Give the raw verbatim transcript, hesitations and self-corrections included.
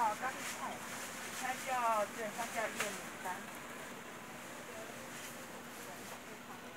咖喱菜，它叫对，它叫叶牡丹。